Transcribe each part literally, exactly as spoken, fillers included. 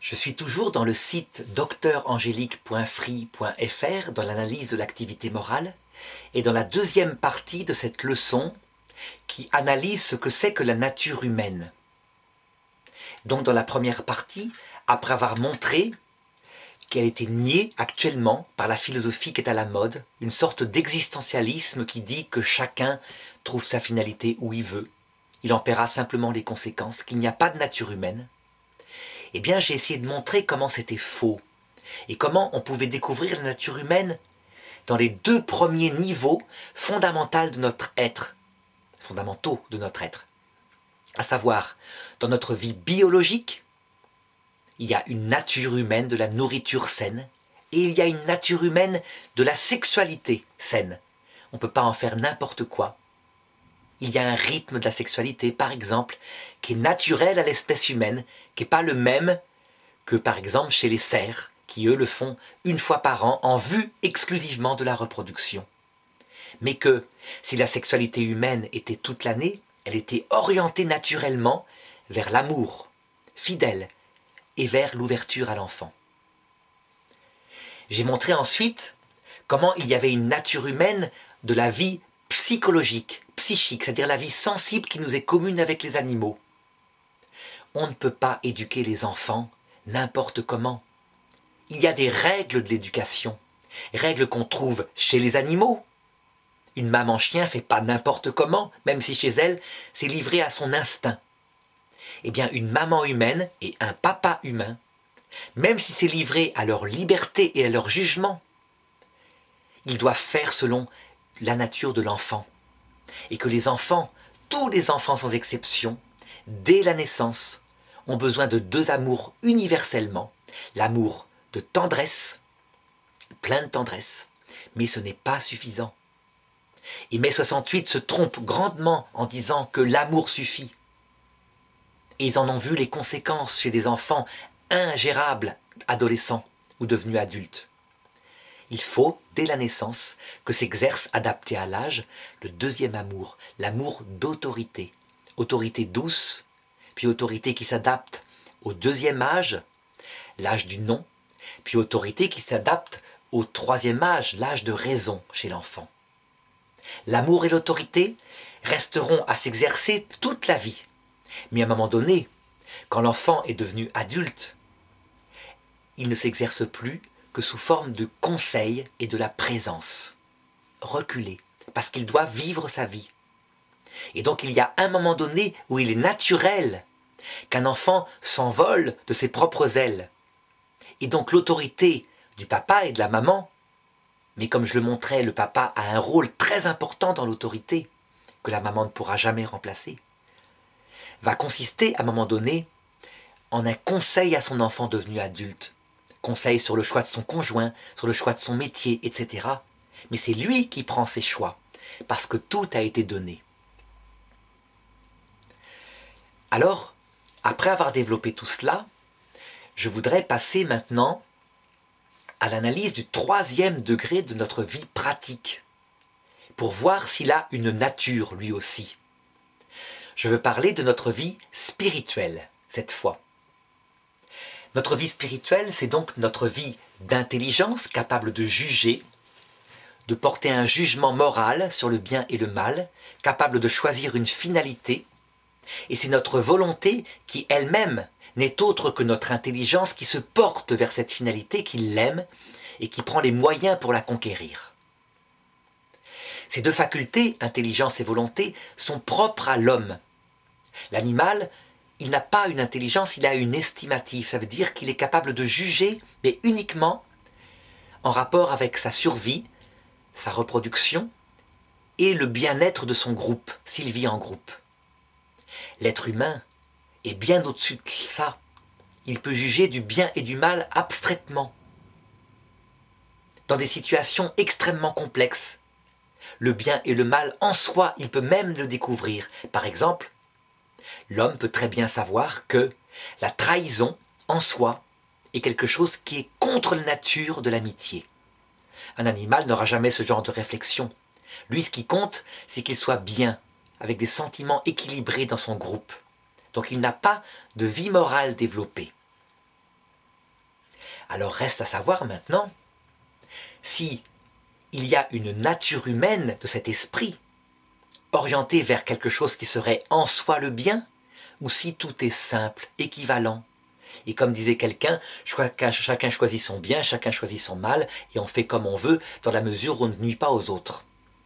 Je suis toujours dans le site docteur angélique point free point f r dans l'analyse de l'activité morale et dans la deuxième partie de cette leçon qui analyse ce que c'est que la nature humaine. Donc dans la première partie, après avoir montré qu'elle était niée actuellement par la philosophie qui est à la mode, une sorte d'existentialisme qui dit que chacun trouve sa finalité où il veut, il en paiera simplement les conséquences, qu'il n'y a pas de nature humaine, eh bien j'ai essayé de montrer comment c'était faux et comment on pouvait découvrir la nature humaine dans les deux premiers niveaux fondamentaux de notre être, fondamentaux de notre être, à savoir dans notre vie biologique, il y a une nature humaine de la nourriture saine et il y a une nature humaine de la sexualité saine. On ne peut pas en faire n'importe quoi. Il y a un rythme de la sexualité, par exemple, qui est naturel à l'espèce humaine, qui n'est pas le même que, par exemple, chez les cerfs, qui eux le font une fois par an en vue exclusivement de la reproduction. Mais que, si la sexualité humaine était toute l'année, elle était orientée naturellement vers l'amour, fidèle, et vers l'ouverture à l'enfant. J'ai montré ensuite comment il y avait une nature humaine de la vie psychologique, psychique, c'est-à-dire la vie sensible qui nous est commune avec les animaux. On ne peut pas éduquer les enfants n'importe comment. Il y a des règles de l'éducation, règles qu'on trouve chez les animaux. Une maman chien ne fait pas n'importe comment, même si chez elle, c'est livré à son instinct. Eh bien, une maman humaine et un papa humain, même si c'est livré à leur liberté et à leur jugement, ils doivent faire selon la nature de l'enfant. Et que les enfants, tous les enfants sans exception, dès la naissance, ont besoin de deux amours universellement. L'amour de tendresse, plein de tendresse, mais ce n'est pas suffisant. Et mai soixante-huit se trompe grandement en disant que l'amour suffit. Et ils en ont vu les conséquences chez des enfants ingérables, adolescents ou devenus adultes. Il faut, dès la naissance, que s'exerce, adapté à l'âge, le deuxième amour, l'amour d'autorité. Autorité douce, puis autorité qui s'adapte au deuxième âge, l'âge du non, puis autorité qui s'adapte au troisième âge, l'âge de raison chez l'enfant. L'amour et l'autorité resteront à s'exercer toute la vie. Mais à un moment donné, quand l'enfant est devenu adulte, il ne s'exerce plus que sous forme de conseil et de la présence. Reculé, parce qu'il doit vivre sa vie. Et donc il y a un moment donné où il est naturel qu'un enfant s'envole de ses propres ailes. Et donc l'autorité du papa et de la maman, mais comme je le montrais, le papa a un rôle très important dans l'autorité, que la maman ne pourra jamais remplacer, va consister à un moment donné en un conseil à son enfant devenu adulte. Conseil sur le choix de son conjoint, sur le choix de son métier, et cetera. Mais c'est lui qui prend ses choix, parce que tout a été donné. Alors, après avoir développé tout cela, je voudrais passer maintenant à l'analyse du troisième degré de notre vie pratique, pour voir s'il a une nature lui aussi. Je veux parler de notre vie spirituelle, cette fois. Notre vie spirituelle, c'est donc notre vie d'intelligence capable de juger, de porter un jugement moral sur le bien et le mal, capable de choisir une finalité, et c'est notre volonté qui elle-même n'est autre que notre intelligence qui se porte vers cette finalité, qui l'aime et qui prend les moyens pour la conquérir. Ces deux facultés, intelligence et volonté, sont propres à l'homme. L'animal, il n'a pas une intelligence, il a une estimative. Ça veut dire qu'il est capable de juger, mais uniquement en rapport avec sa survie, sa reproduction et le bien-être de son groupe, s'il vit en groupe. L'être humain est bien au-dessus de ça. Il peut juger du bien et du mal abstraitement, dans des situations extrêmement complexes. Le bien et le mal en soi, il peut même le découvrir. Par exemple, l'homme peut très bien savoir que la trahison, en soi, est quelque chose qui est contre la nature de l'amitié. Un animal n'aura jamais ce genre de réflexion. Lui, ce qui compte, c'est qu'il soit bien, avec des sentiments équilibrés dans son groupe. Donc il n'a pas de vie morale développée. Alors reste à savoir maintenant si il y a une nature humaine de cet esprit orientée vers quelque chose qui serait en soi le bien, ou si tout est simple, équivalent. Et comme disait quelqu'un, chacun, chacun choisit son bien, chacun choisit son mal, et on fait comme on veut, dans la mesure où on ne nuit pas aux autres.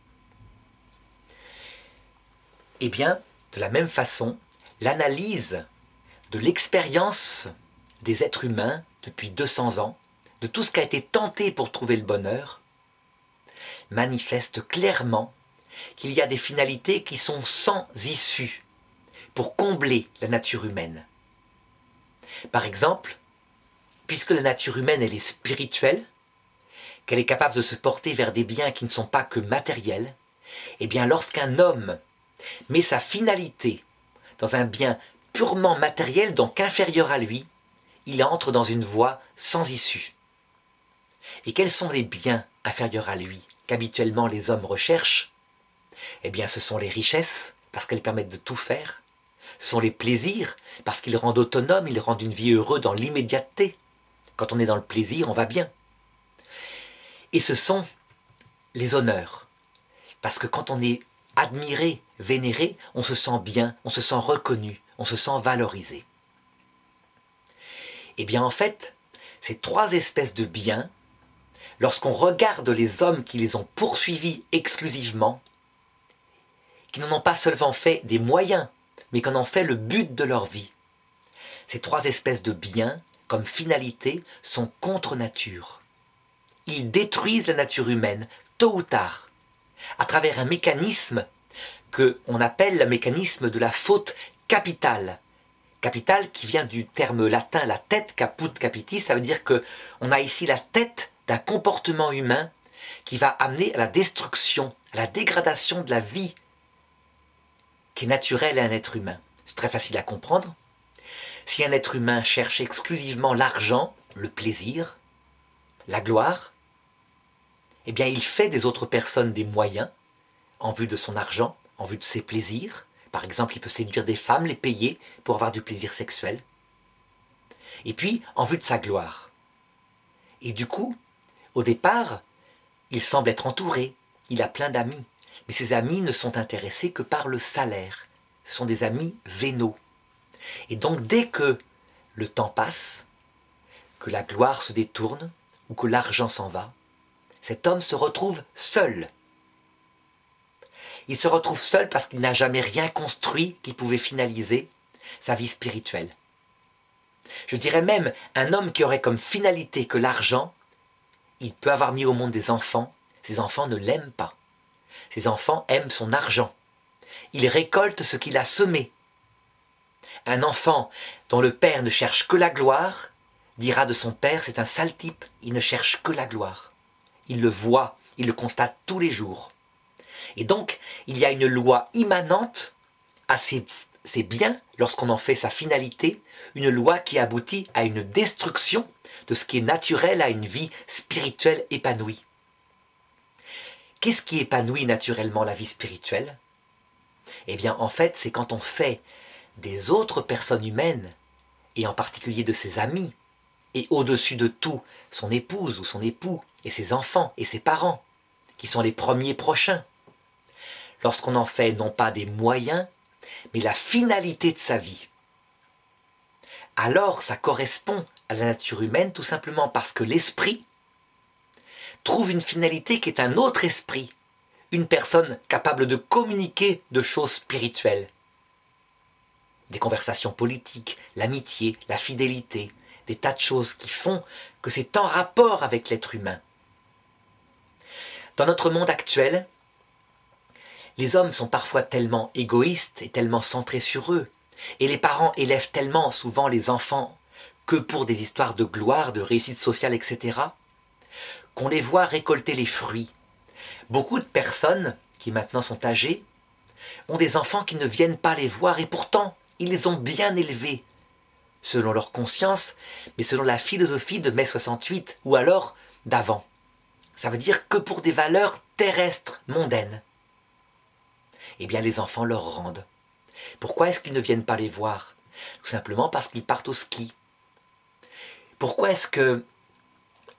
Eh bien, de la même façon, l'analyse de l'expérience des êtres humains depuis deux cents ans, de tout ce qui a été tenté pour trouver le bonheur, manifeste clairement qu'il y a des finalités qui sont sans issue pour combler la nature humaine. Par exemple, puisque la nature humaine elle est spirituelle, qu'elle est capable de se porter vers des biens qui ne sont pas que matériels, eh bien lorsqu'un homme met sa finalité dans un bien purement matériel, donc inférieur à lui, il entre dans une voie sans issue. Et quels sont les biens inférieurs à lui qu'habituellement les hommes recherchent? Eh bien ce sont les richesses, parce qu'elles permettent de tout faire. Ce sont les plaisirs, parce qu'ils rendent autonome, ils rendent une vie heureuse dans l'immédiateté. Quand on est dans le plaisir, on va bien. Et ce sont les honneurs, parce que quand on est admiré, vénéré, on se sent bien, on se sent reconnu, on se sent valorisé. Eh bien en fait, ces trois espèces de biens, lorsqu'on regarde les hommes qui les ont poursuivis exclusivement, qui n'en ont pas seulement fait des moyens, mais qu'en ont fait le but de leur vie. Ces trois espèces de biens, comme finalité, sont contre nature. Ils détruisent la nature humaine, tôt ou tard, à travers un mécanisme qu'on appelle le mécanisme de la faute capitale. Capitale qui vient du terme latin, la tête, caput capitis, ça veut dire qu'on a ici la tête d'un comportement humain qui va amener à la destruction, à la dégradation de la vie qui est naturelle à un être humain. C'est très facile à comprendre. Si un être humain cherche exclusivement l'argent, le plaisir, la gloire, eh bien il fait des autres personnes des moyens en vue de son argent, en vue de ses plaisirs. Par exemple, il peut séduire des femmes, les payer pour avoir du plaisir sexuel. Et puis, en vue de sa gloire. Et du coup, au départ, il semble être entouré, il a plein d'amis. Mais ces amis ne sont intéressés que par le salaire. Ce sont des amis vénaux. Et donc, dès que le temps passe, que la gloire se détourne, ou que l'argent s'en va, cet homme se retrouve seul. Il se retrouve seul parce qu'il n'a jamais rien construit qui pouvait finaliser sa vie spirituelle. Je dirais même, un homme qui aurait comme finalité que l'argent, il peut avoir mis au monde des enfants, ses enfants ne l'aiment pas. Ses enfants aiment son argent. Il récolte ce qu'il a semé. Un enfant dont le père ne cherche que la gloire, dira de son père, c'est un sale type, il ne cherche que la gloire. Il le voit, il le constate tous les jours. Et donc, il y a une loi immanente à ces, ces biens, lorsqu'on en fait sa finalité, une loi qui aboutit à une destruction de ce qui est naturel à une vie spirituelle épanouie. Qu'est-ce qui épanouit naturellement la vie spirituelle? Eh bien, en fait, c'est quand on fait des autres personnes humaines, et en particulier de ses amis, et au-dessus de tout, son épouse ou son époux, et ses enfants et ses parents, qui sont les premiers prochains. Lorsqu'on en fait non pas des moyens, mais la finalité de sa vie, alors ça correspond à la nature humaine tout simplement parce que l'esprit trouve une finalité qui est un autre esprit, une personne capable de communiquer de choses spirituelles. Des conversations politiques, l'amitié, la fidélité, des tas de choses qui font que c'est en rapport avec l'être humain. Dans notre monde actuel, les hommes sont parfois tellement égoïstes et tellement centrés sur eux, et les parents élèvent tellement souvent les enfants que pour des histoires de gloire, de réussite sociale, et cetera, qu'on les voit récolter les fruits. Beaucoup de personnes qui maintenant sont âgées ont des enfants qui ne viennent pas les voir et pourtant ils les ont bien élevés, selon leur conscience, mais selon la philosophie de mai soixante-huit ou alors d'avant. Ça veut dire que pour des valeurs terrestres, mondaines. Eh bien les enfants leur rendent. Pourquoi est-ce qu'ils ne viennent pas les voir? Tout simplement parce qu'ils partent au ski. Pourquoi est-ce que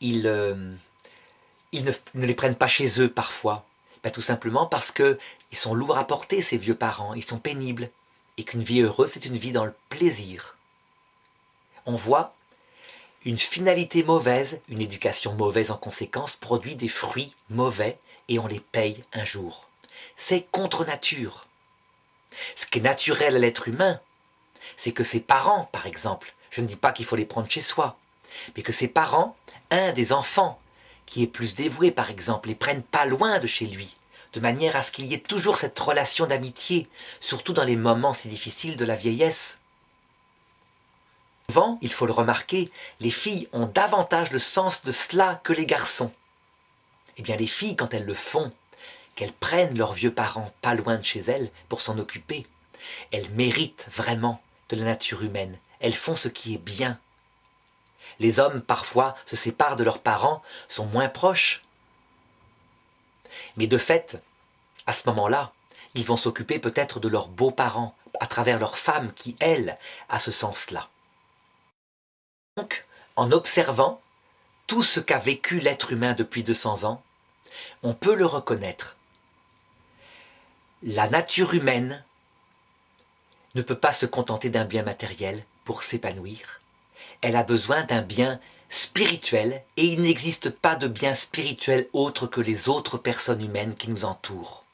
ils, euh, ils ne, ne les prennent pas chez eux parfois? Ben, tout simplement parce qu'ils sont lourds à porter, ces vieux parents, ils sont pénibles. Et qu'une vie heureuse, c'est une vie dans le plaisir. On voit une finalité mauvaise, une éducation mauvaise en conséquence, produit des fruits mauvais et on les paye un jour. C'est contre nature. Ce qui est naturel à l'être humain, c'est que ses parents, par exemple, je ne dis pas qu'il faut les prendre chez soi, mais que ses parents, un des enfants qui est plus dévoué, par exemple, les prennent pas loin de chez lui, de manière à ce qu'il y ait toujours cette relation d'amitié, surtout dans les moments si difficiles de la vieillesse. Souvent, il faut le remarquer, les filles ont davantage le sens de cela que les garçons. Eh bien, les filles, quand elles le font, qu'elles prennent leurs vieux parents pas loin de chez elles pour s'en occuper, elles méritent vraiment de la nature humaine. Elles font ce qui est bien. Les hommes, parfois, se séparent de leurs parents, sont moins proches. Mais de fait, à ce moment-là, ils vont s'occuper peut-être de leurs beaux-parents, à travers leurs femmes qui, elles, a ce sens-là. Donc, en observant tout ce qu'a vécu l'être humain depuis deux cents ans, on peut le reconnaître. La nature humaine ne peut pas se contenter d'un bien matériel pour s'épanouir. Elle a besoin d'un bien spirituel et il n'existe pas de bien spirituel autre que les autres personnes humaines qui nous entourent.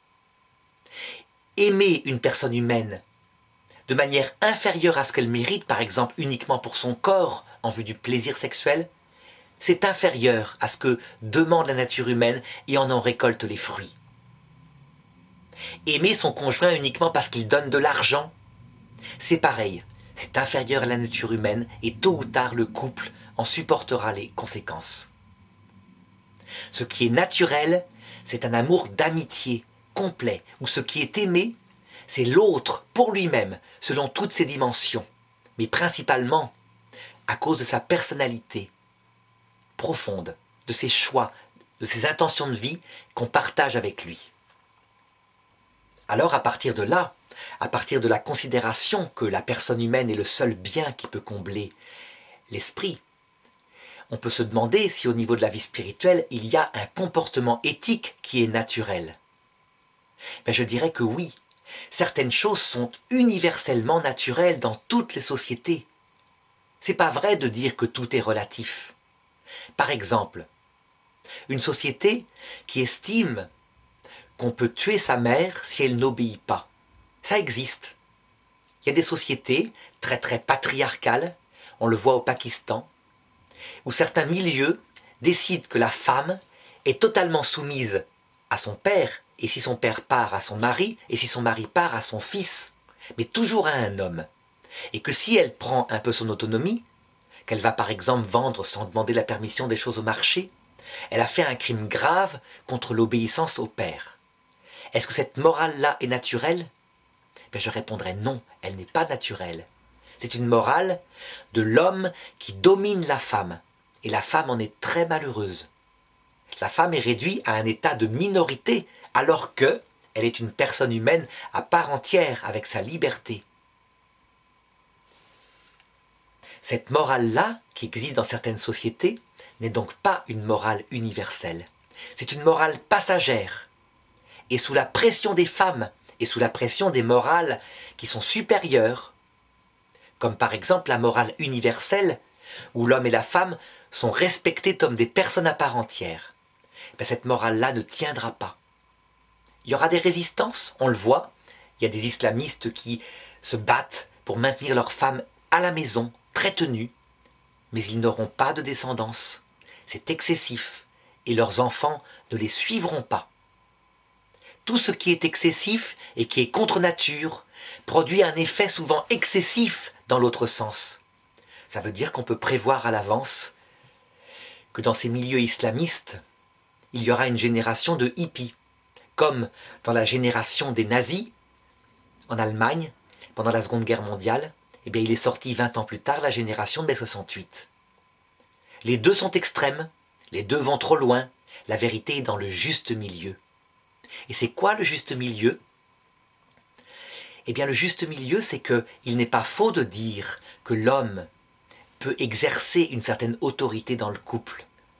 Aimer une personne humaine de manière inférieure à ce qu'elle mérite, par exemple uniquement pour son corps en vue du plaisir sexuel, c'est inférieur à ce que demande la nature humaine et on en récolte les fruits. Aimer son conjoint uniquement parce qu'il donne de l'argent, c'est pareil, c'est inférieur à la nature humaine et tôt ou tard le couple en supportera les conséquences. Ce qui est naturel, c'est un amour d'amitié complet, où ce qui est aimé, c'est l'autre pour lui-même, selon toutes ses dimensions, mais principalement à cause de sa personnalité profonde, de ses choix, de ses intentions de vie qu'on partage avec lui. Alors à partir de là, à partir de la considération que la personne humaine est le seul bien qui peut combler l'esprit, on peut se demander si au niveau de la vie spirituelle, il y a un comportement éthique qui est naturel. Ben, je dirais que oui, certaines choses sont universellement naturelles dans toutes les sociétés. C'est pas vrai de dire que tout est relatif. Par exemple, une société qui estime qu'on peut tuer sa mère si elle n'obéit pas. Ça existe. Il y a des sociétés très très patriarcales, on le voit au Pakistan, où certains milieux décident que la femme est totalement soumise à son père, et si son père part à son mari, et si son mari part à son fils, mais toujours à un homme. Et que si elle prend un peu son autonomie, qu'elle va par exemple vendre sans demander la permission des choses au marché, elle a fait un crime grave contre l'obéissance au père. Est-ce que cette morale-là est naturelle? Ben je répondrai non, elle n'est pas naturelle. C'est une morale de l'homme qui domine la femme. Et la femme en est très malheureuse. La femme est réduite à un état de minorité, alors qu'elle est une personne humaine à part entière, avec sa liberté. Cette morale-là, qui existe dans certaines sociétés, n'est donc pas une morale universelle. C'est une morale passagère. Et sous la pression des femmes, et sous la pression des morales qui sont supérieures, comme par exemple la morale universelle, où l'homme et la femme sont respectés comme des personnes à part entière, ben cette morale-là ne tiendra pas. Il y aura des résistances, on le voit. Il y a des islamistes qui se battent pour maintenir leurs femmes à la maison, très tenues, mais ils n'auront pas de descendance. C'est excessif, et leurs enfants ne les suivront pas. Tout ce qui est excessif et qui est contre nature produit un effet souvent excessif dans l'autre sens. Ça veut dire qu'on peut prévoir à l'avance que dans ces milieux islamistes, il y aura une génération de hippies, comme dans la génération des nazis en Allemagne, pendant la Seconde Guerre mondiale, eh bien il est sorti vingt ans plus tard la génération de mai soixante-huit. Les deux sont extrêmes, les deux vont trop loin, la vérité est dans le juste milieu. Et c'est quoi le juste milieu? Eh bien le juste milieu, c'est qu'il n'est pas faux de dire que l'homme peut exercer une certaine autorité dans le couple,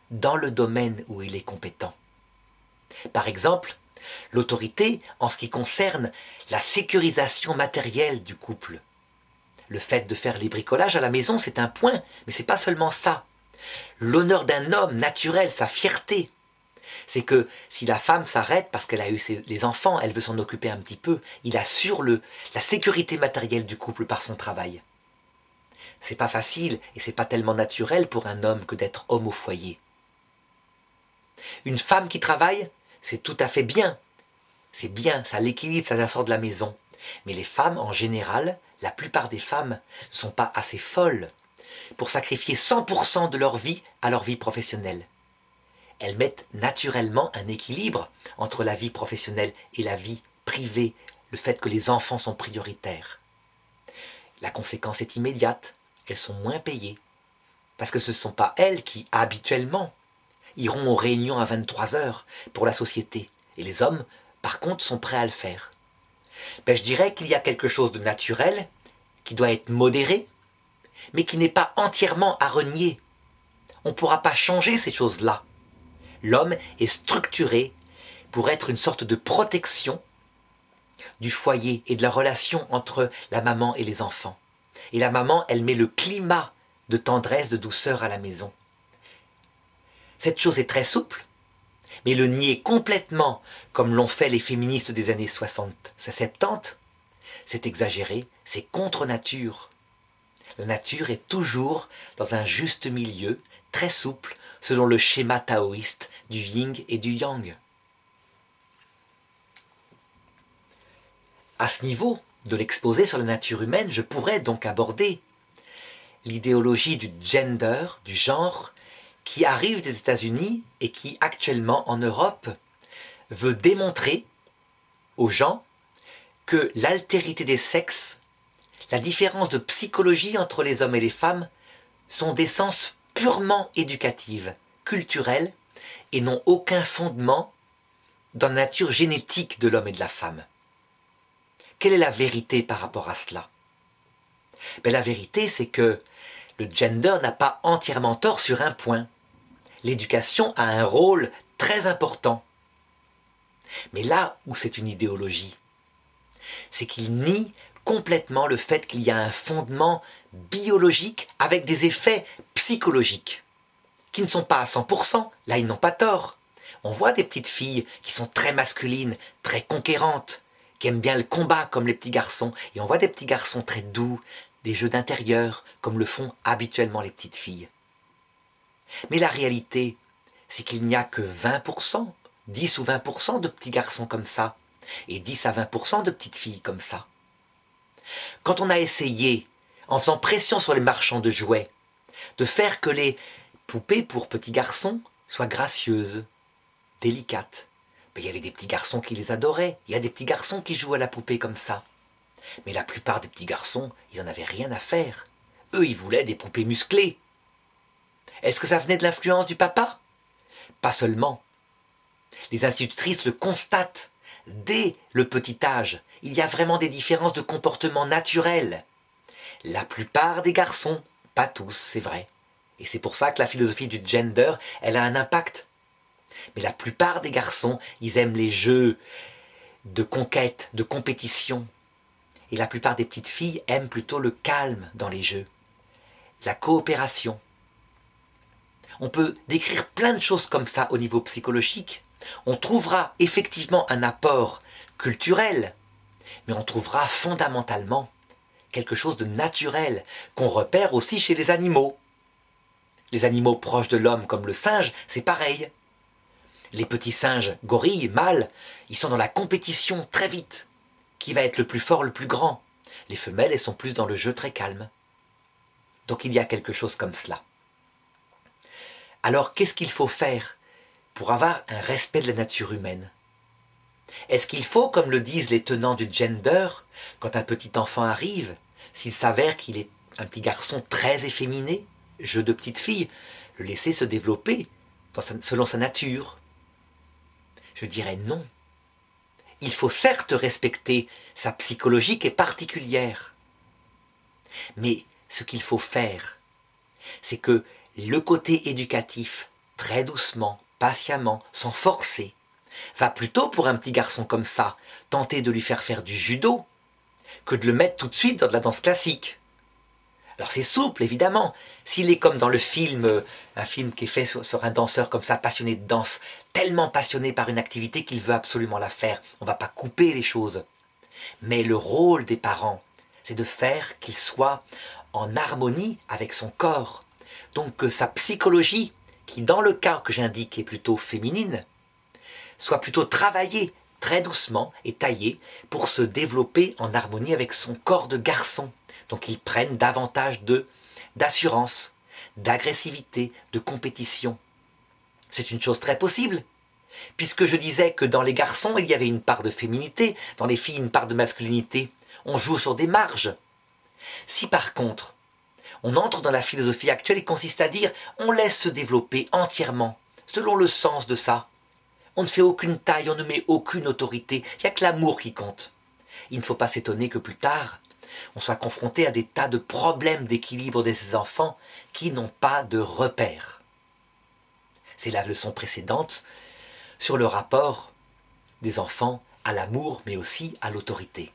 dans le domaine où il est compétent. Par exemple, l'autorité en ce qui concerne la sécurisation matérielle du couple. Le fait de faire les bricolages à la maison, c'est un point, mais ce n'est pas seulement ça. L'honneur d'un homme naturel, sa fierté, c'est que si la femme s'arrête parce qu'elle a eu ses, les enfants, elle veut s'en occuper un petit peu, il assure le, la sécurité matérielle du couple par son travail. C'est pas facile et c'est pas tellement naturel pour un homme que d'être homme au foyer. Une femme qui travaille, c'est tout à fait bien. C'est bien, ça l'équilibre, ça la sort de la maison. Mais les femmes, en général, la plupart des femmes ne sont pas assez folles pour sacrifier cent pour cent de leur vie à leur vie professionnelle. Elles mettent naturellement un équilibre entre la vie professionnelle et la vie privée, le fait que les enfants sont prioritaires. La conséquence est immédiate, elles sont moins payées, parce que ce ne sont pas elles qui, habituellement, iront aux réunions à vingt-trois heures pour la société. Et les hommes, par contre, sont prêts à le faire. Ben, je dirais qu'il y a quelque chose de naturel, qui doit être modéré, mais qui n'est pas entièrement à renier. On ne pourra pas changer ces choses-là. L'homme est structuré pour être une sorte de protection du foyer et de la relation entre la maman et les enfants. Et la maman, elle met le climat de tendresse, de douceur à la maison. Cette chose est très souple, mais le nier complètement, comme l'ont fait les féministes des années soixante, soixante-dix, c'est exagéré, c'est contre nature. La nature est toujours dans un juste milieu, très souple, selon le schéma taoïste du yin et du yang. À ce niveau de l'exposé sur la nature humaine, je pourrais donc aborder l'idéologie du gender, du genre, qui arrive des États-Unis et qui actuellement en Europe veut démontrer aux gens que l'altérité des sexes, la différence de psychologie entre les hommes et les femmes sont d'essence purement éducative, culturelle et n'ont aucun fondement dans la nature génétique de l'homme et de la femme. Quelle est la vérité par rapport à cela? Ben, la vérité, c'est que le gender n'a pas entièrement tort sur un point. L'éducation a un rôle très important. Mais là où c'est une idéologie, c'est qu'il nie complètement le fait qu'il y a un fondement biologique avec des effets psychologiques, qui ne sont pas à cent pour cent, là ils n'ont pas tort. On voit des petites filles qui sont très masculines, très conquérantes, qui aiment bien le combat comme les petits garçons, et on voit des petits garçons très doux, des jeux d'intérieur, comme le font habituellement les petites filles. Mais la réalité, c'est qu'il n'y a que vingt pour cent, dix ou vingt pour cent de petits garçons comme ça, et dix à vingt pour cent de petites filles comme ça. Quand on a essayé, en faisant pression sur les marchands de jouets, de faire que les poupées pour petits garçons soient gracieuses, délicates, ben, il y avait des petits garçons qui les adoraient, il y a des petits garçons qui jouent à la poupée comme ça. Mais la plupart des petits garçons, ils n'en avaient rien à faire. Eux, ils voulaient des poupées musclées. Est-ce que ça venait de l'influence du papa? Pas seulement. Les institutrices le constatent. Dès le petit âge, il y a vraiment des différences de comportement naturel. La plupart des garçons, pas tous, c'est vrai. Et c'est pour ça que la philosophie du gender, elle a un impact. Mais la plupart des garçons, ils aiment les jeux de conquête, de compétition. Et la plupart des petites filles aiment plutôt le calme dans les jeux, la coopération. On peut décrire plein de choses comme ça au niveau psychologique. On trouvera effectivement un apport culturel, mais on trouvera fondamentalement quelque chose de naturel qu'on repère aussi chez les animaux. Les animaux proches de l'homme comme le singe, c'est pareil. Les petits singes gorilles, mâles, ils sont dans la compétition très vite. Qui va être le plus fort, le plus grand? Les femelles, elles sont plus dans le jeu très calme. Donc il y a quelque chose comme cela. Alors qu'est-ce qu'il faut faire pour avoir un respect de la nature humaine? Est-ce qu'il faut, comme le disent les tenants du gender, quand un petit enfant arrive, s'il s'avère qu'il est un petit garçon très efféminé, jeu de petite fille, le laisser se développer dans sa, selon sa nature? Je dirais non. Il faut certes respecter sa psychologie qui est particulière. Mais ce qu'il faut faire, c'est que le côté éducatif très doucement, patiemment, sans forcer, va plutôt pour un petit garçon comme ça tenter de lui faire faire du judo que de le mettre tout de suite dans de la danse classique. Alors c'est souple, évidemment. S'il est comme dans le film, euh, un film qui est fait sur, sur un danseur comme ça, passionné de danse, tellement passionné par une activité qu'il veut absolument la faire, on ne va pas couper les choses. Mais le rôle des parents, c'est de faire qu'il soit en harmonie avec son corps. Donc que sa psychologie, qui dans le cas que j'indique est plutôt féminine, soit plutôt travaillée très doucement et taillée pour se développer en harmonie avec son corps de garçon. Donc ils prennent davantage de d'assurance, d'agressivité, de compétition. C'est une chose très possible, puisque je disais que dans les garçons, il y avait une part de féminité, dans les filles, une part de masculinité. On joue sur des marges. Si par contre, on entre dans la philosophie actuelle qui consiste à dire on laisse se développer entièrement, selon le sens de ça. On ne fait aucune taille, on ne met aucune autorité, il n'y a que l'amour qui compte. Il ne faut pas s'étonner que plus tard, on soit confronté à des tas de problèmes d'équilibre de ces enfants qui n'ont pas de repères. C'est la leçon précédente sur le rapport des enfants à l'amour, mais aussi à l'autorité.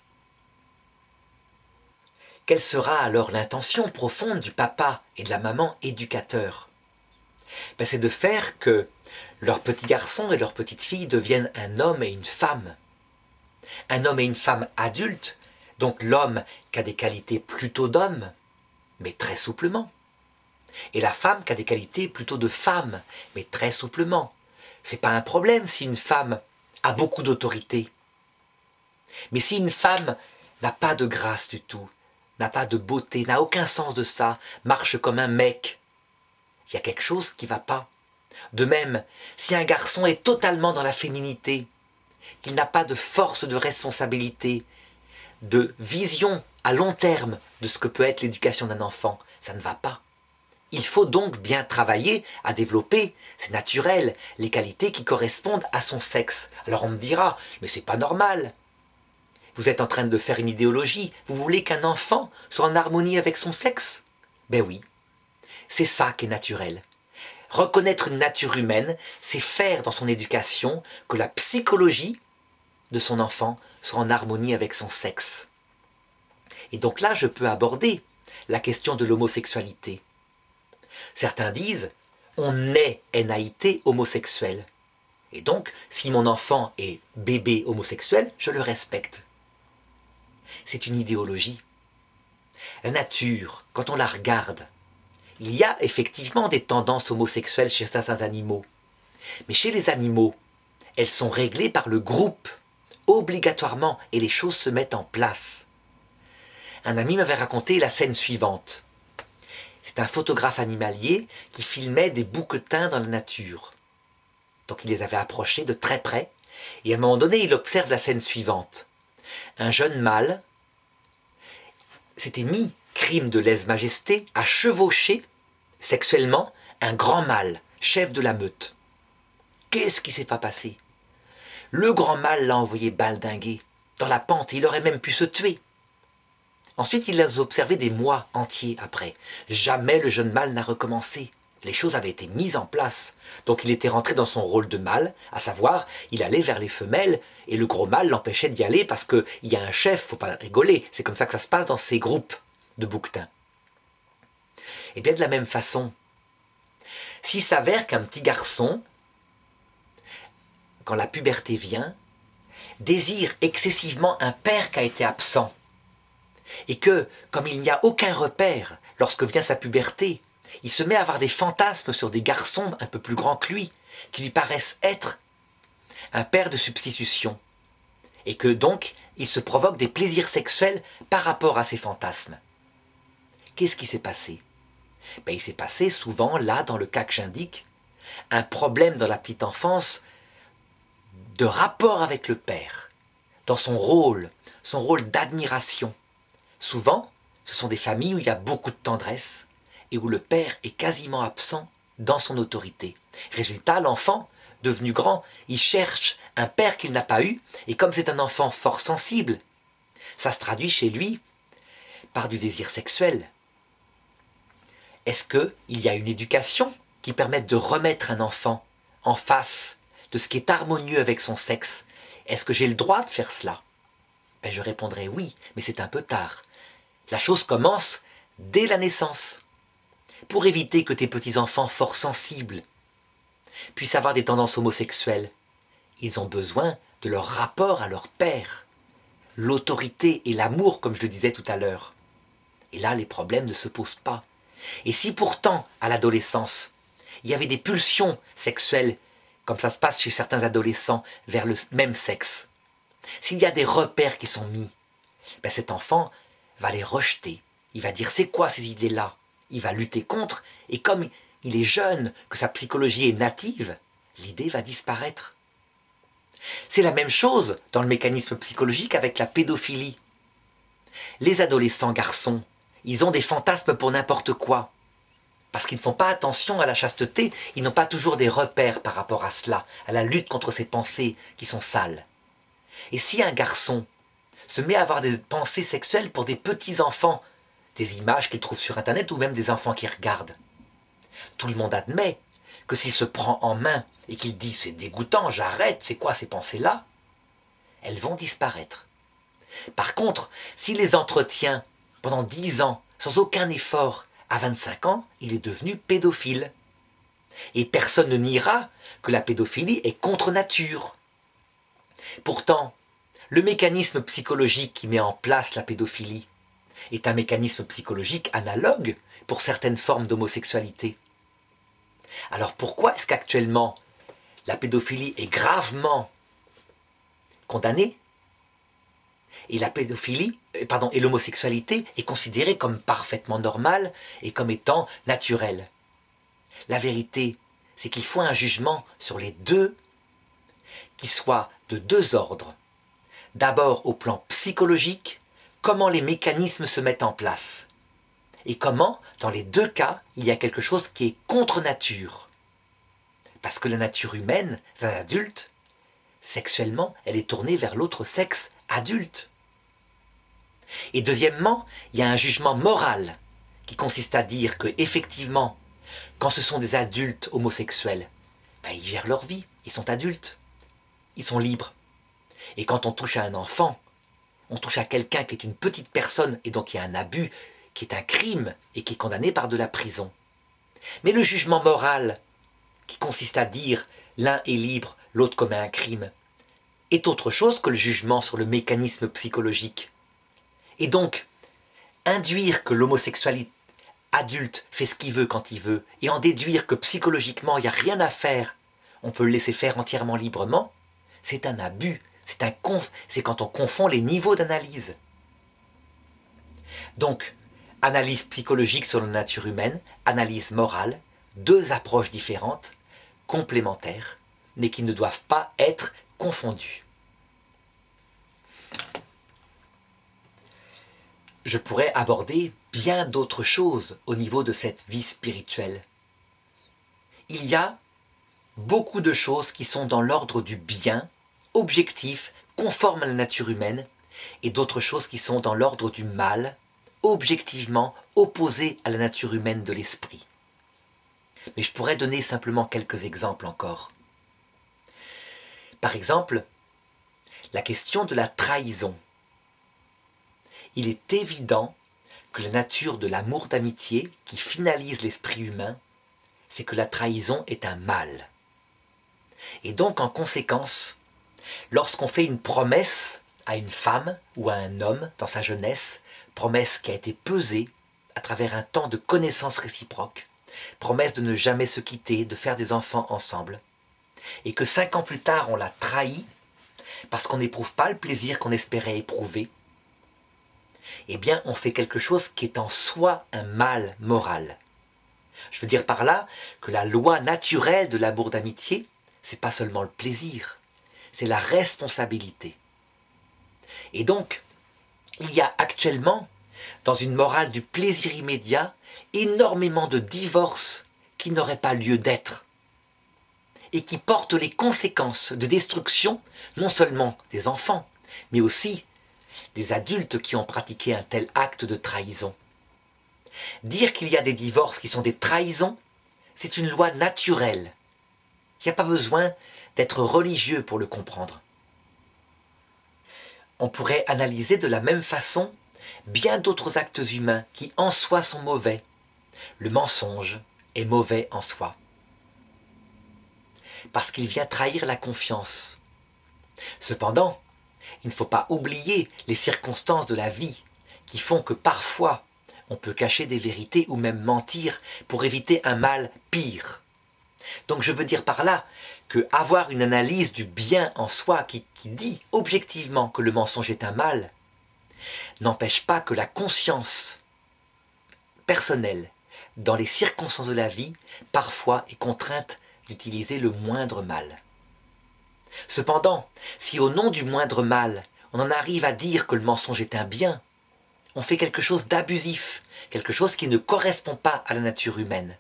Quelle sera alors l'intention profonde du papa et de la maman éducateur? Ben, c'est de faire que leur petit garçon et leur petite fille deviennent un homme et une femme. Un homme et une femme adultes, donc l'homme qui a des qualités plutôt d'homme, mais très souplement. Et la femme qui a des qualités plutôt de femme, mais très souplement. C'est pas un problème si une femme a beaucoup d'autorité. Mais si une femme n'a pas de grâce du tout, n'a pas de beauté, n'a aucun sens de ça, marche comme un mec, il y a quelque chose qui ne va pas. De même, si un garçon est totalement dans la féminité, qu'il n'a pas de force de responsabilité, de vision à long terme de ce que peut être l'éducation d'un enfant, ça ne va pas. Il faut donc bien travailler à développer, c'est naturel, les qualités qui correspondent à son sexe. Alors on me dira, mais c'est pas normal. Vous êtes en train de faire une idéologie, vous voulez qu'un enfant soit en harmonie avec son sexe? Ben oui, c'est ça qui est naturel. Reconnaître une nature humaine, c'est faire dans son éducation que la psychologie de son enfant soit en harmonie avec son sexe. Et donc là, je peux aborder la question de l'homosexualité. Certains disent, on est N A I T homosexuel. Et donc, si mon enfant est bébé homosexuel, je le respecte. C'est une idéologie. La nature, quand on la regarde, il y a effectivement des tendances homosexuelles chez certains animaux. Mais chez les animaux, elles sont réglées par le groupe, obligatoirement, et les choses se mettent en place. Un ami m'avait raconté la scène suivante. C'est un photographe animalier qui filmait des bouquetins dans la nature. Donc il les avait approchés de très près, et à un moment donné, il observe la scène suivante. Un jeune mâle s'était mis, crime de lèse-majesté, à chevaucher sexuellement un grand mâle, chef de la meute. Qu'est-ce qui s'est pas passé? Le grand mâle l'a envoyé baldinguer dans la pente, et il aurait même pu se tuer. Ensuite, il les a observés des mois entiers après. Jamais le jeune mâle n'a recommencé. Les choses avaient été mises en place. Donc il était rentré dans son rôle de mâle, à savoir, il allait vers les femelles, et le gros mâle l'empêchait d'y aller parce qu'il y a un chef, faut pas rigoler. C'est comme ça que ça se passe dans ces groupes de bouquetins. Et bien de la même façon, s'il s'avère qu'un petit garçon, quand la puberté vient, désire excessivement un père qui a été absent, et que, comme il n'y a aucun repère lorsque vient sa puberté, il se met à avoir des fantasmes sur des garçons un peu plus grands que lui, qui lui paraissent être un père de substitution, et que donc il se provoque des plaisirs sexuels par rapport à ces fantasmes. Qu'est-ce qui s'est passé? Ben, il s'est passé souvent, là, dans le cas que j'indique, un problème dans la petite enfance de rapport avec le père, dans son rôle, son rôle d'admiration. Souvent, ce sont des familles où il y a beaucoup de tendresse et où le père est quasiment absent dans son autorité. Résultat, l'enfant, devenu grand, il cherche un père qu'il n'a pas eu, et comme c'est un enfant fort sensible, ça se traduit chez lui par du désir sexuel. Est-ce qu'il y a une éducation qui permettent de remettre un enfant en face de ce qui est harmonieux avec son sexe, est-ce que j'ai le droit de faire cela? Ben, je répondrai oui, mais c'est un peu tard. La chose commence dès la naissance. Pour éviter que tes petits-enfants fort sensibles puissent avoir des tendances homosexuelles, ils ont besoin de leur rapport à leur père, l'autorité et l'amour, comme je le disais tout à l'heure. Et là, les problèmes ne se posent pas. Et si pourtant, à l'adolescence, il y avait des pulsions sexuelles, comme ça se passe chez certains adolescents, vers le même sexe, s'il y a des repères qui sont mis, ben cet enfant va les rejeter. Il va dire c'est quoi ces idées-là? Il va lutter contre, et comme il est jeune, que sa psychologie est native, l'idée va disparaître. C'est la même chose dans le mécanisme psychologique avec la pédophilie. Les adolescents garçons, ils ont des fantasmes pour n'importe quoi. Parce qu'ils ne font pas attention à la chasteté, ils n'ont pas toujours des repères par rapport à cela, à la lutte contre ces pensées qui sont sales. Et si un garçon se met à avoir des pensées sexuelles pour des petits-enfants, des images qu'il trouve sur Internet ou même des enfants qu'il regarde, tout le monde admet que s'il se prend en main et qu'il dit « c'est dégoûtant, j'arrête, c'est quoi ces pensées-là » elles vont disparaître. Par contre, s'il les entretient pendant dix ans, sans aucun effort, à vingt-cinq ans, il est devenu pédophile. Et personne ne niera que la pédophilie est contre nature. Pourtant, le mécanisme psychologique qui met en place la pédophilie est un mécanisme psychologique analogue pour certaines formes d'homosexualité. Alors pourquoi est-ce qu'actuellement la pédophilie est gravement condamnée et la pédophilie, pardon, et l'homosexualité est considérée comme parfaitement normale et comme étant naturelle? La vérité, c'est qu'il faut un jugement sur les deux qui soit de deux ordres. D'abord au plan psychologique, comment les mécanismes se mettent en place. Et comment, dans les deux cas, il y a quelque chose qui est contre nature. Parce que la nature humaine, d'un adulte, sexuellement, elle est tournée vers l'autre sexe adulte. Et deuxièmement, il y a un jugement moral qui consiste à dire que, effectivement, quand ce sont des adultes homosexuels, ben, ils gèrent leur vie, ils sont adultes, ils sont libres. Et quand on touche à un enfant, on touche à quelqu'un qui est une petite personne et donc il y a un abus, qui est un crime et qui est condamné par de la prison. Mais le jugement moral, qui consiste à dire l'un est libre, l'autre commet un crime, est autre chose que le jugement sur le mécanisme psychologique. Et donc, induire que l'homosexualité adulte fait ce qu'il veut quand il veut, et en déduire que psychologiquement il n'y a rien à faire, on peut le laisser faire entièrement librement, c'est un abus, c'est un conf... c'est quand on confond les niveaux d'analyse. Donc, analyse psychologique sur la nature humaine, analyse morale, deux approches différentes, complémentaires, mais qui ne doivent pas être confondues. Je pourrais aborder bien d'autres choses au niveau de cette vie spirituelle. Il y a beaucoup de choses qui sont dans l'ordre du bien, objectif, conforme à la nature humaine, et d'autres choses qui sont dans l'ordre du mal, objectivement opposées à la nature humaine de l'esprit. Mais je pourrais donner simplement quelques exemples encore. Par exemple, la question de la trahison. Il est évident que la nature de l'amour d'amitié qui finalise l'esprit humain, c'est que la trahison est un mal. Et donc, en conséquence, lorsqu'on fait une promesse à une femme ou à un homme dans sa jeunesse, promesse qui a été pesée à travers un temps de connaissance réciproque, promesse de ne jamais se quitter, de faire des enfants ensemble, et que cinq ans plus tard on l'a trahi parce qu'on n'éprouve pas le plaisir qu'on espérait éprouver, eh bien on fait quelque chose qui est en soi un mal moral. Je veux dire par là que la loi naturelle de l'amour d'amitié, c'est pas seulement le plaisir, c'est la responsabilité. Et donc, il y a actuellement, dans une morale du plaisir immédiat, énormément de divorces qui n'auraient pas lieu d'être et qui portent les conséquences de destruction, non seulement des enfants, mais aussi des adultes qui ont pratiqué un tel acte de trahison. Dire qu'il y a des divorces qui sont des trahisons, c'est une loi naturelle. Il n'y a pas besoin d'être religieux pour le comprendre. On pourrait analyser de la même façon bien d'autres actes humains qui en soi sont mauvais. Le mensonge est mauvais en soi, parce qu'il vient trahir la confiance. Cependant, il ne faut pas oublier les circonstances de la vie qui font que parfois on peut cacher des vérités ou même mentir pour éviter un mal pire. Donc je veux dire par là que avoir une analyse du bien en soi qui, qui dit objectivement que le mensonge est un mal n'empêche pas que la conscience personnelle dans les circonstances de la vie parfois est contrainte d'utiliser le moindre mal. Cependant, si au nom du moindre mal on en arrive à dire que le mensonge est un bien, on fait quelque chose d'abusif, quelque chose qui ne correspond pas à la nature humaine.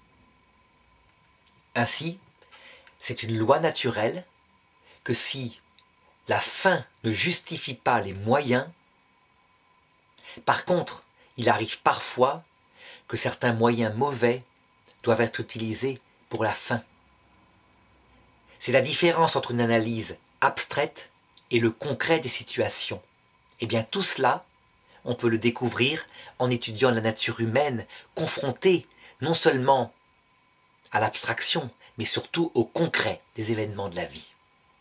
Ainsi, c'est une loi naturelle que si la fin ne justifie pas les moyens, par contre, il arrive parfois que certains moyens mauvais doivent être utilisés pour la fin. C'est la différence entre une analyse abstraite et le concret des situations. Eh bien, tout cela, on peut le découvrir en étudiant la nature humaine, confrontée non seulement à l'abstraction, mais surtout au concret des événements de la vie.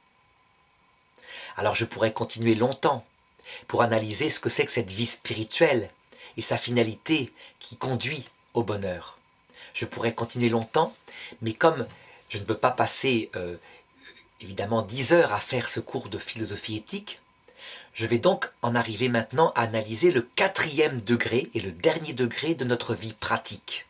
Alors je pourrais continuer longtemps pour analyser ce que c'est que cette vie spirituelle et sa finalité qui conduit au bonheur. Je pourrais continuer longtemps, mais comme je ne veux pas passer euh, évidemment dix heures à faire ce cours de philosophie éthique, je vais donc en arriver maintenant à analyser le quatrième degré et le dernier degré de notre vie pratique.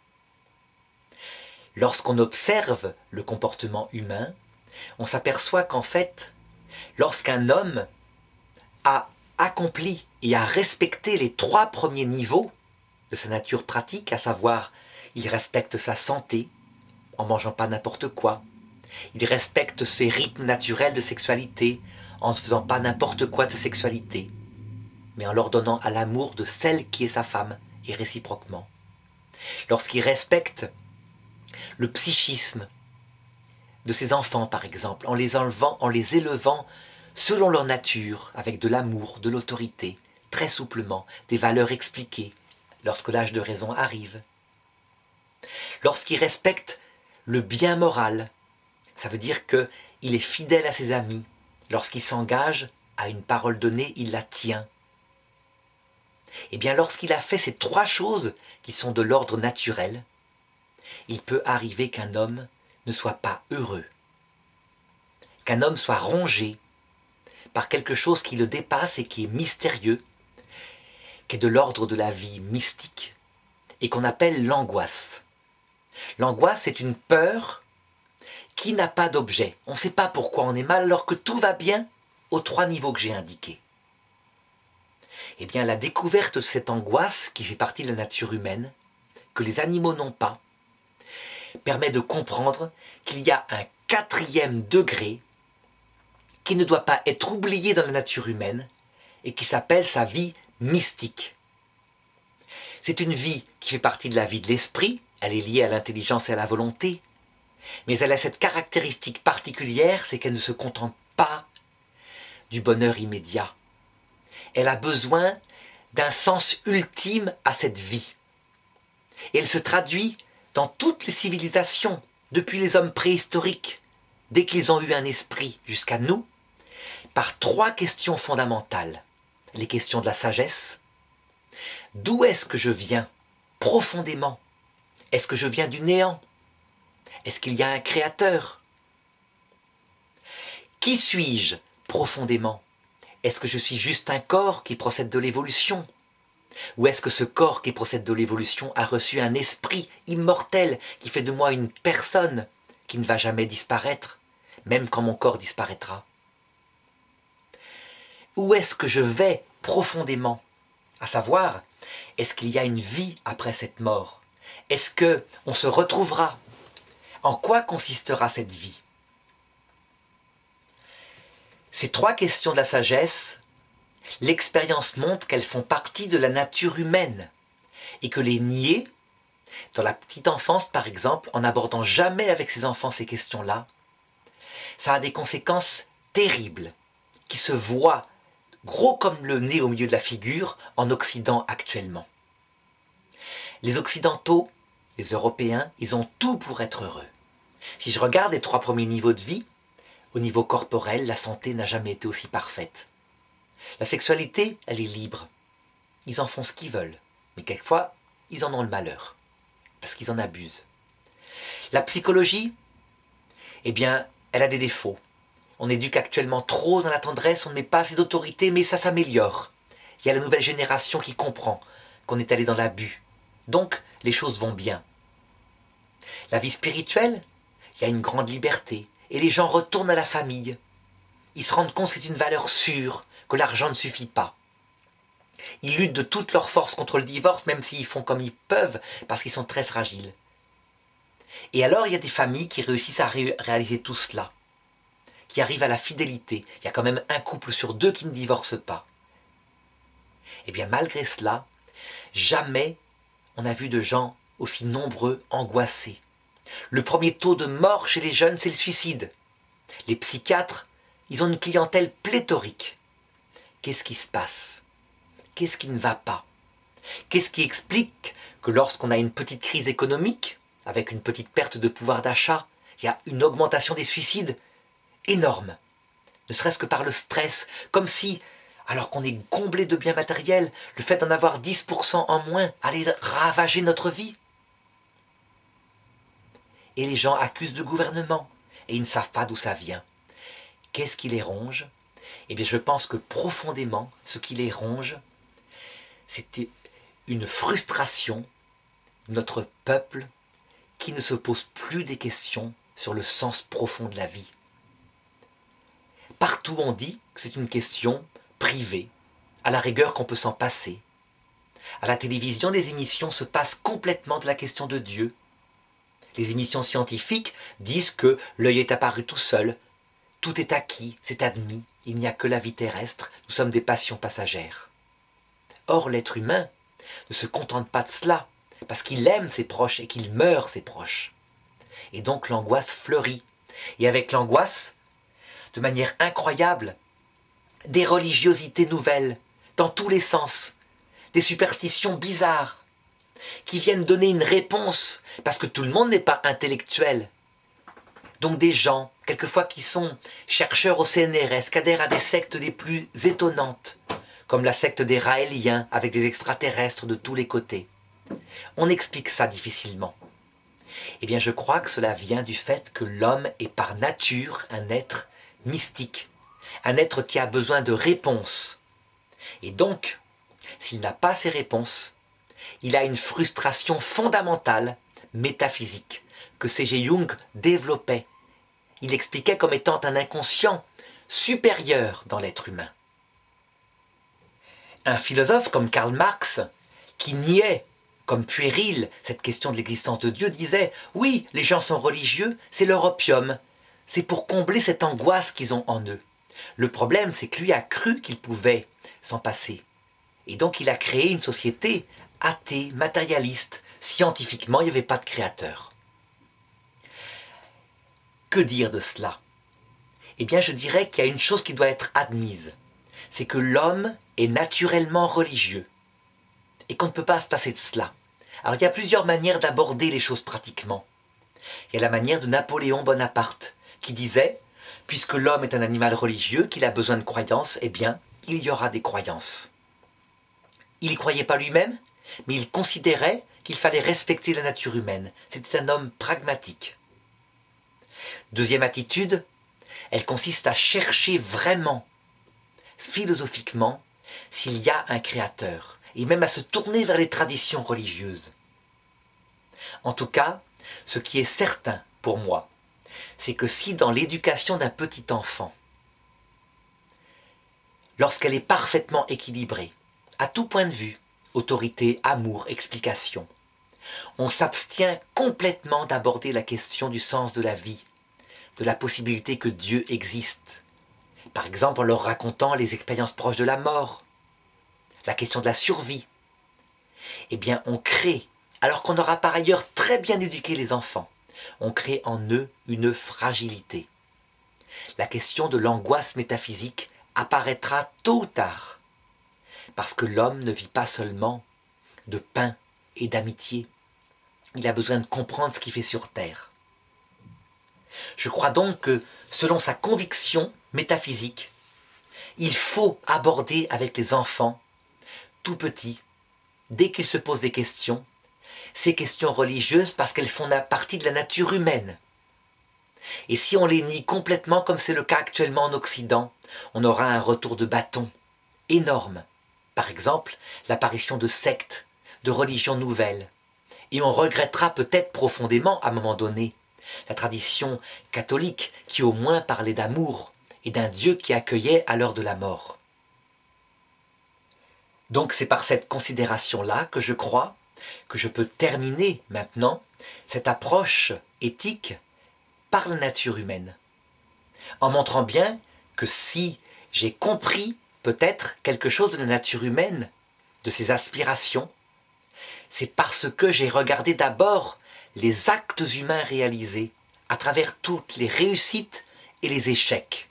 Lorsqu'on observe le comportement humain, on s'aperçoit qu'en fait, lorsqu'un homme a accompli et a respecté les trois premiers niveaux de sa nature pratique, à savoir, il respecte sa santé en mangeant pas n'importe quoi, il respecte ses rythmes naturels de sexualité en ne faisant pas n'importe quoi de sa sexualité, mais en l'ordonnant à l'amour de celle qui est sa femme et réciproquement. Lorsqu'il respecte le psychisme de ses enfants, par exemple, en les enlevant, en les élevant selon leur nature, avec de l'amour, de l'autorité, très souplement, des valeurs expliquées, lorsque l'âge de raison arrive. Lorsqu'il respecte le bien moral, ça veut dire qu'il est fidèle à ses amis. Lorsqu'il s'engage à une parole donnée, il la tient. Et bien lorsqu'il a fait ces trois choses qui sont de l'ordre naturel, il peut arriver qu'un homme ne soit pas heureux, qu'un homme soit rongé par quelque chose qui le dépasse et qui est mystérieux, qui est de l'ordre de la vie mystique, et qu'on appelle l'angoisse. L'angoisse, c'est une peur qui n'a pas d'objet. On ne sait pas pourquoi on est mal alors que tout va bien aux trois niveaux que j'ai indiqués. Eh bien, la découverte de cette angoisse, qui fait partie de la nature humaine, que les animaux n'ont pas, permet de comprendre qu'il y a un quatrième degré qui ne doit pas être oublié dans la nature humaine et qui s'appelle sa vie mystique. C'est une vie qui fait partie de la vie de l'esprit, elle est liée à l'intelligence et à la volonté, mais elle a cette caractéristique particulière, c'est qu'elle ne se contente pas du bonheur immédiat. Elle a besoin d'un sens ultime à cette vie. Et elle se traduit dans toutes les civilisations, depuis les hommes préhistoriques, dès qu'ils ont eu un esprit jusqu'à nous, par trois questions fondamentales. Les questions de la sagesse. D'où est-ce que je viens profondément? Est-ce que je viens du néant? Est-ce qu'il y a un créateur? Qui suis-je profondément? Est-ce que je suis juste un corps qui procède de l'évolution? Ou est-ce que ce corps qui procède de l'évolution a reçu un esprit immortel qui fait de moi une personne qui ne va jamais disparaître, même quand mon corps disparaîtra? Où est-ce que je vais profondément? À savoir, est-ce qu'il y a une vie après cette mort? Est-ce qu'on se retrouvera? En quoi consistera cette vie? Ces trois questions de la sagesse, l'expérience montre qu'elles font partie de la nature humaine et que les nier Dans la petite enfance, par exemple, en n'abordant jamais avec ses enfants ces questions-là, ça a des conséquences terribles qui se voient gros comme le nez au milieu de la figure en Occident actuellement. Les Occidentaux, les Européens, ils ont tout pour être heureux. Si je regarde les trois premiers niveaux de vie, au niveau corporel, la santé n'a jamais été aussi parfaite. La sexualité, elle est libre. Ils en font ce qu'ils veulent, mais quelquefois, ils en ont le malheur, parce qu'ils en abusent. La psychologie, eh bien, elle a des défauts. On éduque actuellement trop dans la tendresse, on ne met pas assez d'autorité, mais ça s'améliore. Il y a la nouvelle génération qui comprend qu'on est allé dans l'abus. Donc, les choses vont bien. La vie spirituelle, il y a une grande liberté, et les gens retournent à la famille. Ils se rendent compte que c'est une valeur sûre, que l'argent ne suffit pas. Ils luttent de toute leur force contre le divorce, même s'ils font comme ils peuvent, parce qu'ils sont très fragiles. Et alors, il y a des familles qui réussissent à ré- réaliser tout cela, qui arrivent à la fidélité. Il y a quand même un couple sur deux qui ne divorce pas. Et bien, malgré cela, jamais on a vu de gens aussi nombreux angoissés. Le premier taux de mort chez les jeunes, c'est le suicide. Les psychiatres, ils ont une clientèle pléthorique. Qu'est-ce qui se passe? Qu'est-ce qui ne va pas? Qu'est-ce qui explique que lorsqu'on a une petite crise économique, avec une petite perte de pouvoir d'achat, il y a une augmentation des suicides énorme, ne serait-ce que par le stress, comme si, alors qu'on est comblé de biens matériels, le fait d'en avoir dix pour cent en moins allait ravager notre vie. Et les gens accusent le gouvernement, et ils ne savent pas d'où ça vient. Qu'est-ce qui les ronge? Eh bien, je pense que profondément, ce qui les ronge, c'était une frustration de notre peuple qui ne se pose plus des questions sur le sens profond de la vie. Partout on dit que c'est une question privée, à la rigueur qu'on peut s'en passer. À la télévision, les émissions se passent complètement de la question de Dieu. Les émissions scientifiques disent que l'œil est apparu tout seul, tout est acquis, c'est admis, il n'y a que la vie terrestre, nous sommes des passions passagères. Or, l'être humain ne se contente pas de cela, parce qu'il aime ses proches et qu'il meurt ses proches. Et donc l'angoisse fleurit. Et avec l'angoisse, de manière incroyable, des religiosités nouvelles, dans tous les sens, des superstitions bizarres, qui viennent donner une réponse, parce que tout le monde n'est pas intellectuel. Donc des gens, quelquefois qui sont chercheurs au C N R S, qui adhèrent à des sectes les plus étonnantes, comme la secte des Raéliens, avec des extraterrestres de tous les côtés. On explique ça difficilement. Eh bien, je crois que cela vient du fait que l'homme est par nature un être mystique, un être qui a besoin de réponses. Et donc, s'il n'a pas ces réponses, il a une frustration fondamentale, métaphysique, que C G Jung développait. Il expliquait comme étant un inconscient supérieur dans l'être humain. Un philosophe comme Karl Marx, qui niait comme puéril cette question de l'existence de Dieu, disait « Oui, les gens sont religieux, c'est leur opium, c'est pour combler cette angoisse qu'ils ont en eux. » Le problème, c'est que lui a cru qu'il pouvait s'en passer. Et donc il a créé une société athée, matérialiste. Scientifiquement, il n'y avait pas de créateur. Que dire de cela? Eh bien, je dirais qu'il y a une chose qui doit être admise. C'est que l'homme est naturellement religieux. Et qu'on ne peut pas se passer de cela. Alors il y a plusieurs manières d'aborder les choses pratiquement. Il y a la manière de Napoléon Bonaparte, qui disait, puisque l'homme est un animal religieux, qu'il a besoin de croyances, eh bien, il y aura des croyances. Il n'y croyait pas lui-même, mais il considérait qu'il fallait respecter la nature humaine. C'était un homme pragmatique. Deuxième attitude, elle consiste à chercher vraiment, philosophiquement, s'il y a un créateur, et même à se tourner vers les traditions religieuses. En tout cas, ce qui est certain pour moi, c'est que si dans l'éducation d'un petit enfant, lorsqu'elle est parfaitement équilibrée, à tout point de vue, autorité, amour, explication, on s'abstient complètement d'aborder la question du sens de la vie, de la possibilité que Dieu existe. Par exemple, en leur racontant les expériences proches de la mort, la question de la survie. Eh bien, on crée alors qu'on aura par ailleurs très bien éduqué les enfants, on crée en eux une fragilité. La question de l'angoisse métaphysique apparaîtra tôt ou tard, parce que l'homme ne vit pas seulement de pain et d'amitié, il a besoin de comprendre ce qu'il fait sur terre. Je crois donc que, selon sa conviction métaphysique, il faut aborder avec les enfants, tout petits, dès qu'ils se posent des questions, ces questions religieuses parce qu'elles font partie de la nature humaine. Et si on les nie complètement, comme c'est le cas actuellement en Occident, on aura un retour de bâton énorme. Par exemple, l'apparition de sectes, de religions nouvelles. Et on regrettera peut-être profondément, à un moment donné, la tradition catholique qui au moins parlait d'amour et d'un Dieu qui accueillait à l'heure de la mort. Donc c'est par cette considération-là que je crois que je peux terminer maintenant cette approche éthique par la nature humaine, en montrant bien que si j'ai compris peut-être quelque chose de la nature humaine, de ses aspirations, c'est parce que j'ai regardé d'abord les actes humains réalisés à travers toutes les réussites et les échecs.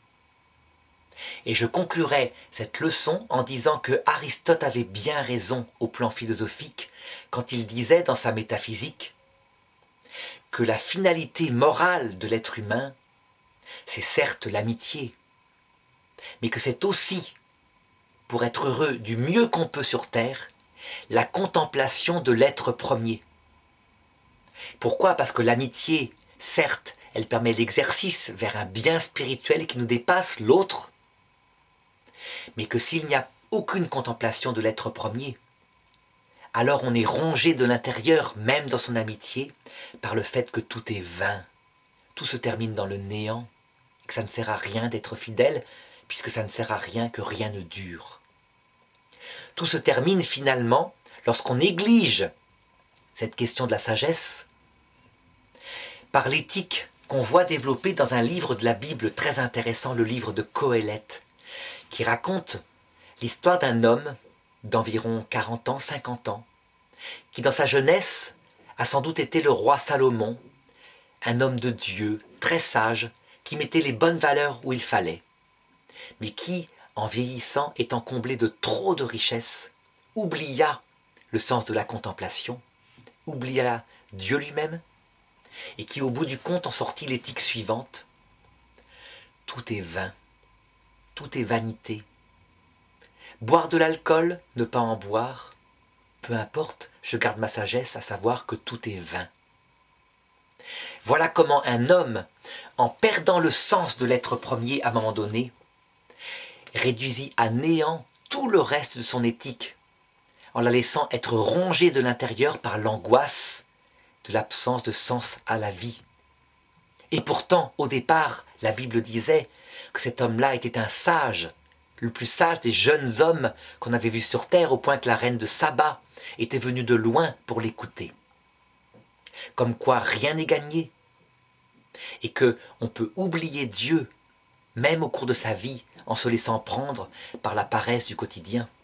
Et je conclurai cette leçon en disant que Aristote avait bien raison au plan philosophique quand il disait dans sa métaphysique que la finalité morale de l'être humain, c'est certes l'amitié, mais que c'est aussi, pour être heureux du mieux qu'on peut sur terre, la contemplation de l'être premier. Pourquoi? Parce que l'amitié, certes, elle permet l'exercice vers un bien spirituel qui nous dépasse l'autre, mais que s'il n'y a aucune contemplation de l'être premier, alors on est rongé de l'intérieur, même dans son amitié, par le fait que tout est vain, tout se termine dans le néant, et que ça ne sert à rien d'être fidèle, puisque ça ne sert à rien que rien ne dure. Tout se termine finalement lorsqu'on néglige cette question de la sagesse par l'éthique qu'on voit développer dans un livre de la Bible très intéressant, le livre de Qoéleth, qui raconte l'histoire d'un homme d'environ quarante ans, cinquante ans, qui dans sa jeunesse a sans doute été le roi Salomon, un homme de Dieu, très sage, qui mettait les bonnes valeurs où il fallait, mais qui, en vieillissant, étant comblé de trop de richesses, oublia le sens de la contemplation, oublia Dieu lui-même, et qui au bout du compte en sortit l'éthique suivante: tout est vain, tout est vanité. Boire de l'alcool, ne pas en boire, peu importe, je garde ma sagesse à savoir que tout est vain. Voilà comment un homme, en perdant le sens de l'être premier à un moment donné, réduisit à néant tout le reste de son éthique, en la laissant être rongée de l'intérieur par l'angoisse de l'absence de sens à la vie. Et pourtant, au départ, la Bible disait que cet homme-là était un sage, le plus sage des jeunes hommes qu'on avait vus sur terre, au point que la reine de Saba était venue de loin pour l'écouter. Comme quoi rien n'est gagné, et que on peut oublier Dieu, même au cours de sa vie, en se laissant prendre par la paresse du quotidien.